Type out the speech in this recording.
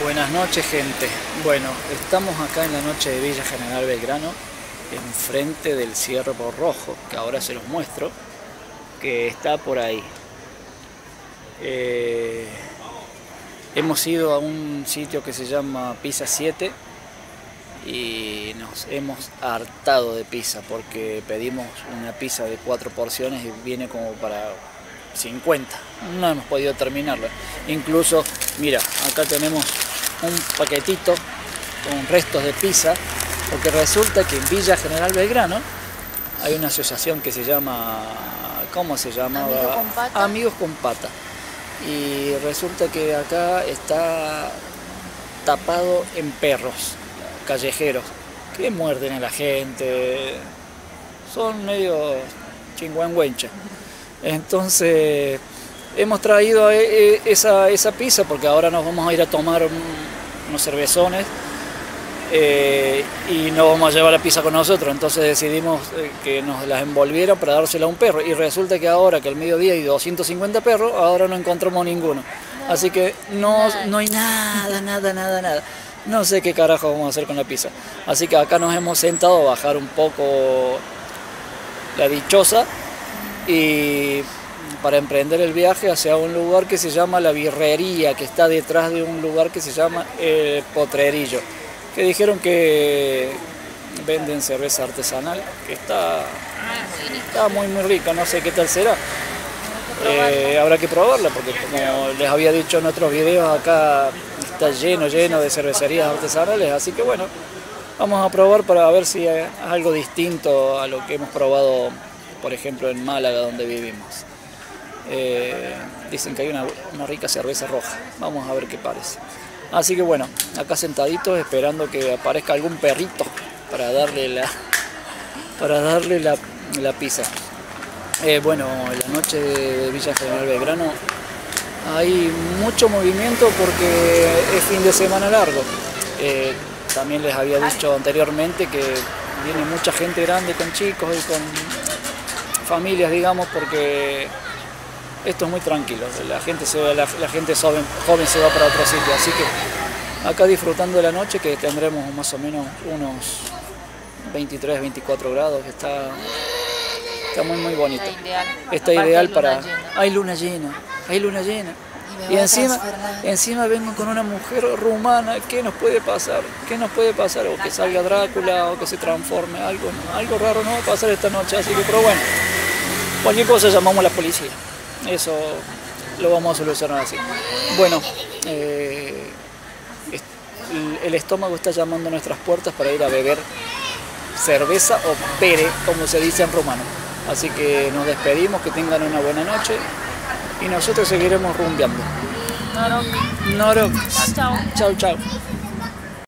Buenas noches, gente. Bueno, estamos acá en la noche de Villa General Belgrano, enfrente del Ciervo Rojo, que ahora se los muestro, que está por ahí. Hemos ido a un sitio que se llama Pizza 7 y nos hemos hartado de pizza porque pedimos una pizza de 4 porciones y viene como para 50. No hemos podido terminarla. Incluso, mira, acá tenemos un paquetito con restos de pizza, porque resulta que en Villa General Belgrano hay una asociación que se llama, ¿cómo se llamaba? Amigos con Pata. Amigos con Pata. Y resulta que acá está tapado en perros callejeros que muerden a la gente, son medio chingüengüencha. Entonces hemos traído esa pizza porque ahora nos vamos a ir a tomar unos cervezones y no vamos a llevar la pizza con nosotros. Entonces decidimos que nos las envolvieran para dársela a un perro, y resulta que ahora que al mediodía hay 250 perros, ahora no encontramos ninguno. Así que no hay nada. No sé qué carajo vamos a hacer con la pizza. Así que acá nos hemos sentado a bajar un poco la dichosa y para emprender el viaje hacia un lugar que se llama La Birrería, que está detrás de un lugar que se llama El Potrerillo, que dijeron que venden cerveza artesanal, que está muy rica, no sé qué tal será. Habrá que probarla porque, como les había dicho en otros videos, acá está lleno de cervecerías artesanales, así que bueno, vamos a probar para ver si es algo distinto a lo que hemos probado, por ejemplo, en Málaga, donde vivimos. Dicen que hay una rica cerveza roja, vamos a ver qué parece. Así que bueno, acá sentaditos esperando que aparezca algún perrito para darle la pizza. Bueno, en la noche de Villa General Belgrano hay mucho movimiento porque es fin de semana largo. También les había dicho anteriormente que viene mucha gente grande con chicos y con familias, digamos, porque esto es muy tranquilo. La gente joven se va para otro sitio, así que acá disfrutando de la noche, que tendremos más o menos unos 23, 24 grados, que está muy bonito. Está ideal para... Hay luna llena. Y encima vengo con una mujer rumana. ¿Qué nos puede pasar? O que salga Drácula, o que se transforme. Algo raro no va a pasar esta noche, así que, pero bueno, cualquier cosa llamamos a la policía. Eso lo vamos a solucionar así. Bueno, el estómago está llamando a nuestras puertas para ir a beber cerveza o pere, como se dice en rumano. Así que nos despedimos, que tengan una buena noche y nosotros seguiremos rumbeando. Norok. Chau.